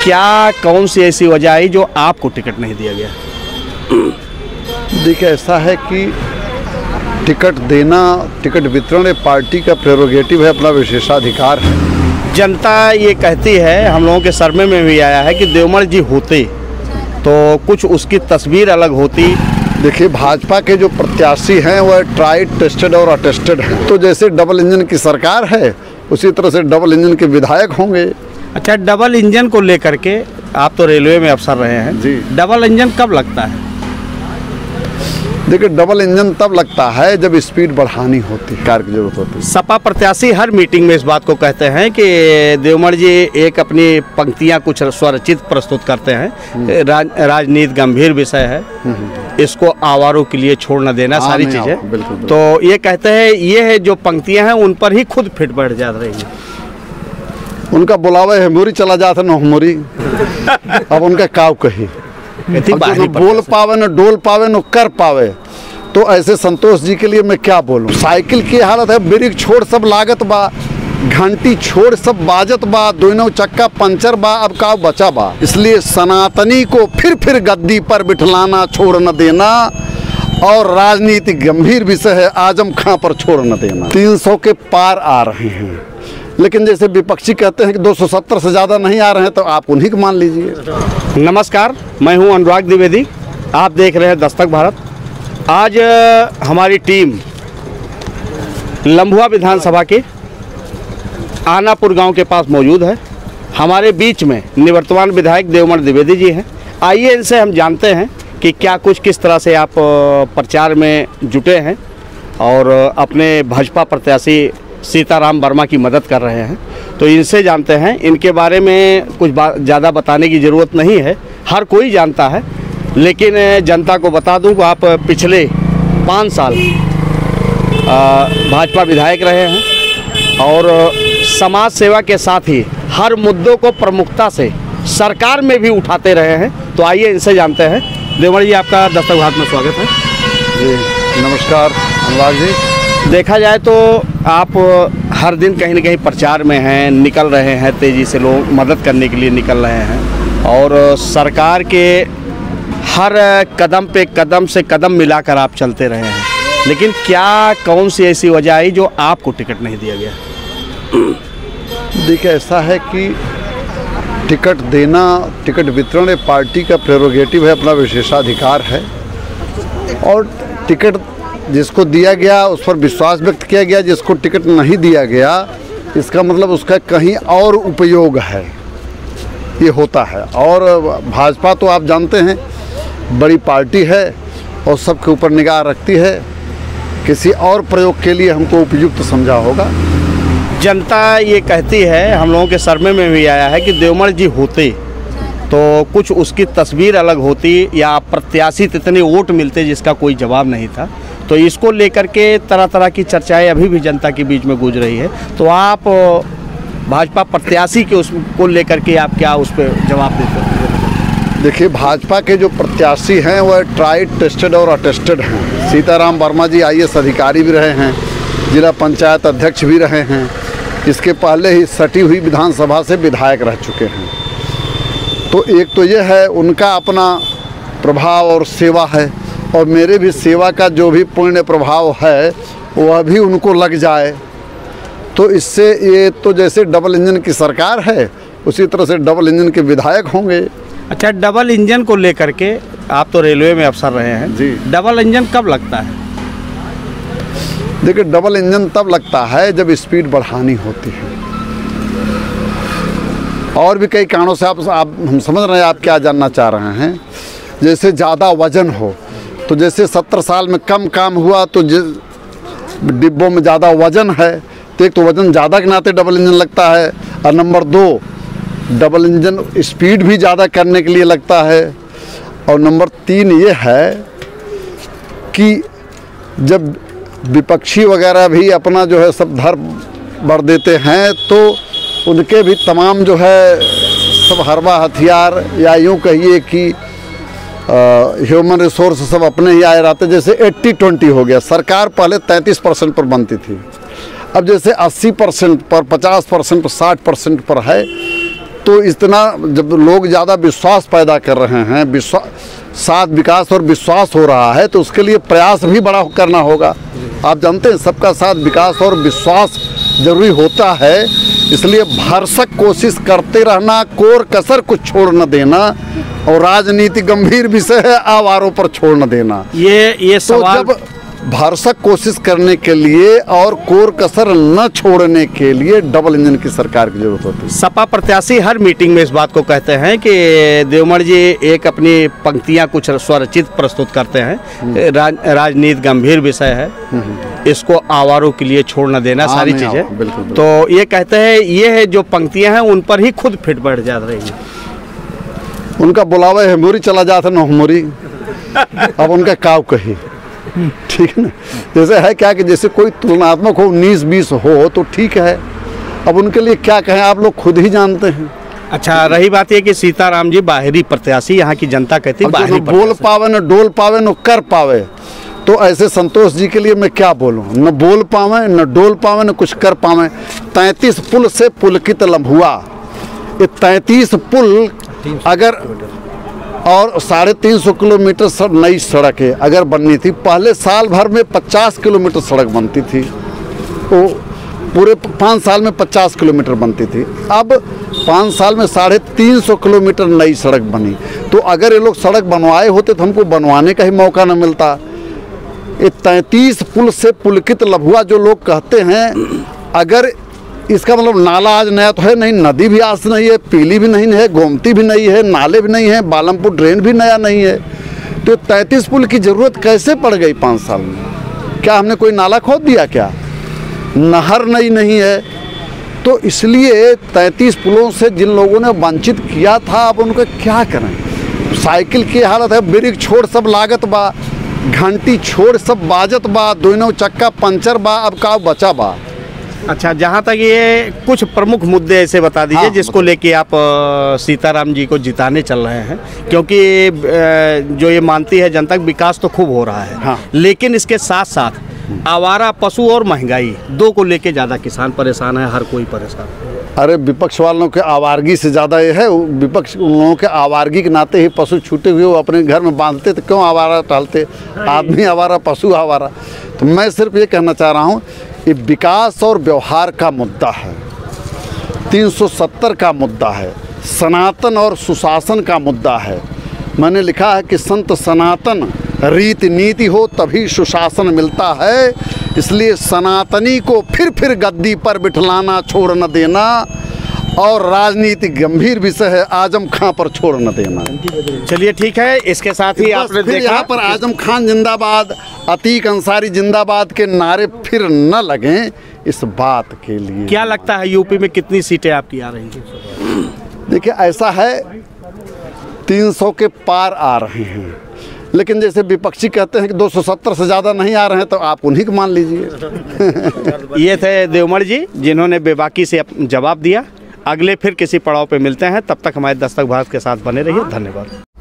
क्या कौन सी ऐसी वजह आई जो आपको टिकट नहीं दिया गया? देखिए, ऐसा है कि टिकट देना, टिकट वितरण पार्टी का प्रेरोगेटिव है, अपना विशेषाधिकार है। जनता ये कहती है, हम लोगों के सर्वे में भी आया है कि देवमल जी होते तो कुछ उसकी तस्वीर अलग होती। देखिए, भाजपा के जो प्रत्याशी हैं वह ट्राइड, टेस्टेड और अटेस्टेड हैं। तो जैसे डबल इंजन की सरकार है, उसी तरह से डबल इंजन के विधायक होंगे। अच्छा, डबल इंजन को लेकर के आप तो रेलवे में अफसर रहे हैं जी। डबल इंजन कब लगता है? देखिए, डबल इंजन तब लगता है जब स्पीड बढ़ानी होती है, कार की जरूरत होती है। सपा प्रत्याशी हर मीटिंग में इस बात को कहते हैं कि देवमल जी एक अपनी पंक्तियां कुछ स्वरचित प्रस्तुत करते हैं। राजनीति गंभीर विषय है, इसको आवारों के लिए छोड़ न देना, सारी चीजें। तो ये कहते हैं, ये है जो पंक्तियां हैं उन पर ही खुद फिट बैठ जा रही है। उनका बुलावा है मोरी चला जाता न मोरी। अब उनका काव कही, न बोल पावे, न डोल पावे, न कर पावे। तो ऐसे संतोष जी के लिए मैं क्या बोलूं। साइकिल की हालत है, ब्रेक छोड़ सब लागत बा, घंटी छोड़ सब बाजत बा, दोनों चक्का पंचर बा, अब का बचा बा। इसलिए सनातनी को फिर गद्दी पर बिठलाना, छोड़ न देना, और राजनीति गंभीर विषय है, आजम खां पर छोड़ न देना। 300 के पार आ रहे हैं, लेकिन जैसे विपक्षी कहते हैं कि 270 से ज़्यादा नहीं आ रहे हैं, तो आप उन्हीं को मान लीजिए। नमस्कार, मैं हूं अनुराग द्विवेदी, आप देख रहे हैं दस्तक भारत। आज हमारी टीम लम्भुआ विधानसभा के आनापुर गांव के पास मौजूद है। हमारे बीच में निवर्तमान विधायक देवमल द्विवेदी जी हैं। आइए इनसे हम जानते हैं कि क्या कुछ, किस तरह से आप प्रचार में जुटे हैं और अपने भाजपा प्रत्याशी सीताराम वर्मा की मदद कर रहे हैं। तो इनसे जानते हैं। इनके बारे में कुछ ज़्यादा बताने की ज़रूरत नहीं है, हर कोई जानता है, लेकिन जनता को बता दूं कि आप पिछले 5 साल भाजपा विधायक रहे हैं और समाज सेवा के साथ ही हर मुद्दों को प्रमुखता से सरकार में भी उठाते रहे हैं। तो आइए इनसे जानते हैं। देवमल जी, आपका दस्तक भारत में स्वागत है। जी नमस्कार अनुराग जी। देखा जाए तो आप हर दिन कहीं न कहीं प्रचार में हैं, निकल रहे हैं, तेज़ी से लोग मदद करने के लिए निकल रहे हैं और सरकार के हर कदम पे कदम से कदम मिलाकर आप चलते रहे हैं। लेकिन क्या कौन सी ऐसी वजह आई जो आपको टिकट नहीं दिया गया? देखिए, ऐसा है कि टिकट देना, टिकट वितरण पार्टी का प्रेरोगेटिव है, अपना विशेषाधिकार है। और टिकट जिसको दिया गया उस पर विश्वास व्यक्त किया गया, जिसको टिकट नहीं दिया गया इसका मतलब उसका कहीं और उपयोग है, ये होता है। और भाजपा तो आप जानते हैं बड़ी पार्टी है और सबके ऊपर निगाह रखती है, किसी और प्रयोग के लिए हमको उपयुक्त समझा होगा। जनता ये कहती है, हम लोगों के सर्वे में भी आया है कि देवमल जी होते तो कुछ उसकी तस्वीर अलग होती या प्रत्याशी इतने वोट मिलते जिसका कोई जवाब नहीं था। तो इसको लेकर के तरह तरह की चर्चाएं अभी भी जनता के बीच में गूंज रही है। तो आप भाजपा प्रत्याशी के उसको लेकर के आप क्या उस पर जवाब देते हैं? देखिए, भाजपा के जो प्रत्याशी हैं वह ट्राइड, टेस्टेड और अटेस्टेड हैं। सीताराम वर्मा जी IAS अधिकारी भी रहे हैं, जिला पंचायत अध्यक्ष भी रहे हैं, इसके पहले ही सटी हुई विधानसभा से विधायक रह चुके हैं। तो एक तो ये है, उनका अपना प्रभाव और सेवा है, और मेरे भी सेवा का जो भी पुण्य प्रभाव है वह भी उनको लग जाए। तो इससे ये तो जैसे डबल इंजन की सरकार है, उसी तरह से डबल इंजन के विधायक होंगे। अच्छा, डबल इंजन को लेकर के आप तो रेलवे में अफसर रहे हैं जी। डबल इंजन कब लगता है? देखिए, डबल इंजन तब लगता है जब स्पीड बढ़ानी होती है। और भी कई कारणों से आप हम समझ रहे हैं आप क्या जानना चाह रहे हैं। जैसे ज़्यादा वजन हो, तो जैसे 17 साल में कम काम हुआ तो डिब्बों में ज़्यादा वजन है, तो एक तो वजन ज़्यादा के नाते डबल इंजन लगता है, और नंबर 2 डबल इंजन स्पीड भी ज़्यादा करने के लिए लगता है, और नंबर 3 ये है कि जब विपक्षी वगैरह भी अपना जो है सब धर बढ़ देते हैं, तो उनके भी तमाम जो है सब हरबा हथियार, या यूँ कहिए कि ह्यूमन रिसोर्स सब अपने ही आए रहते। जैसे 80-20 हो गया। सरकार पहले 33% पर बनती थी, अब जैसे 80% पर, 50% पर, 60% पर है। तो इतना जब लोग ज़्यादा विश्वास पैदा कर रहे हैं, साथ विकास और विश्वास हो रहा है, तो उसके लिए प्रयास भी बड़ा करना होगा। आप जानते हैं सबका साथ विकास और विश्वास जरूरी होता है, इसलिए भरसक कोशिश करते रहना, कोर कसर कुछ छोड़ न देना, और राजनीति गंभीर विषय है, आवारों पर छोड़ न देना। ये सवाल तो जब भरसक कोशिश करने के लिए और कोर कसर न छोड़ने के लिए डबल इंजन की सरकार की जरूरत होती है। सपा प्रत्याशी हर मीटिंग में इस बात को कहते हैं कि देवमण जी एक अपनी पंक्तियां कुछ स्वरचित प्रस्तुत करते हैं, राजनीति गंभीर विषय है, इसको आवारों के लिए छोड़ न देना, सारी चीजें। तो ये कहते हैं ये है जो पंक्तियां हैं उन पर ही खुद फिट बैठ जा रही है। उनका बुलावा है मोरी चला जाता न मोरी, अब उनका काव कही, ठीक है ना। जैसे है क्या कि जैसे कोई तुलनात्मक हो, 19-20 हो तो ठीक है, अब उनके लिए क्या कहें आप लोग खुद ही जानते हैं। अच्छा, रही बात ये कि सीताराम जी बाहरी प्रत्याशी, यहाँ की जनता कहती है बाहरी बोल पावे न डोल पावे न कर पावे, तो ऐसे संतोष जी के लिए मैं क्या बोलूं, न बोल पावे न डोल पावे न कुछ कर पावे। 33 पुल से पुलकित लम्हुआ, ये 33 पुल अगर और 350 किलोमीटर नई सड़कें अगर बननी थी, पहले साल भर में 50 किलोमीटर सड़क बनती थी, तो पूरे 5 साल में 50 किलोमीटर बनती थी, अब 5 साल में 350 किलोमीटर नई सड़क बनी। तो अगर ये लोग सड़क बनवाए होते तो हमको बनवाने का ही मौका न मिलता। ये 33 पुल से पुलकित लम्हुआ जो लोग कहते हैं, अगर इसका मतलब नाला आज नया तो है नहीं, नदी भी आज नहीं है, पीली भी नहीं है, गोमती भी नहीं है, नाले भी नहीं है, बालमपुर ड्रेन भी नया नहीं है, तो 33 पुल की ज़रूरत कैसे पड़ गई 5 साल में? क्या हमने कोई नाला खोद दिया क्या? नहर नहीं है। तो इसलिए 33 पुलों से जिन लोगों ने वंचित किया था, अब उनको क्या करें? साइकिल की हालत है, ब्रेक छोड़ सब लागत बा, घंटी छोड़ सब बाजत बा, दोनों चक्का पंचर बा, अब का बचा बा। अच्छा, जहाँ तक ये कुछ प्रमुख मुद्दे ऐसे बता दीजिए जिसको लेके आप सीताराम जी को जिताने चल रहे हैं, क्योंकि जो ये मानती है जनता विकास तो खूब हो रहा है, लेकिन इसके साथ साथ आवारा पशु और महंगाई, दो को लेके ज़्यादा किसान परेशान है, हर कोई परेशान है। अरे विपक्ष वालों के आवारगी से ज़्यादा ये है, विपक्ष उन लोगों के आवारगी के नाते ही पशु छूटे हुए वो अपने घर में बांधते, तो क्यों आवारा टहलते? आदमी आवारा, पशु आवारा। तो मैं सिर्फ ये कहना चाह रहा हूँ, ये विकास और व्यवहार का मुद्दा है, 370 का मुद्दा है, सनातन और सुशासन का मुद्दा है। मैंने लिखा है कि संत सनातन रीति नीति हो तभी सुशासन मिलता है, इसलिए सनातनी को फिर गद्दी पर बिठलाना छोड़ न देना, और राजनीति गंभीर विषय है, आजम खां पर छोड़ न देना। चलिए ठीक है, इसके साथ ही आपने देखा यहाँ पर आजम खान जिंदाबाद, अतीक अंसारी जिंदाबाद के नारे फिर न लगें, इस बात के लिए। क्या लगता है यूपी में कितनी सीटें आपकी आ रही हैं? देखिए ऐसा है, 300 के पार आ रहे हैं, लेकिन जैसे विपक्षी कहते हैं कि 270 से ज़्यादा नहीं आ रहे हैं, तो आप उन्हीं को मान लीजिए। ये थे देवमण जी, जिन्होंने बेबाकी से जवाब दिया। अगले फिर किसी पड़ाव पे मिलते हैं, तब तक हमारे दस्तक भारत के साथ बने रहिए। धन्यवाद।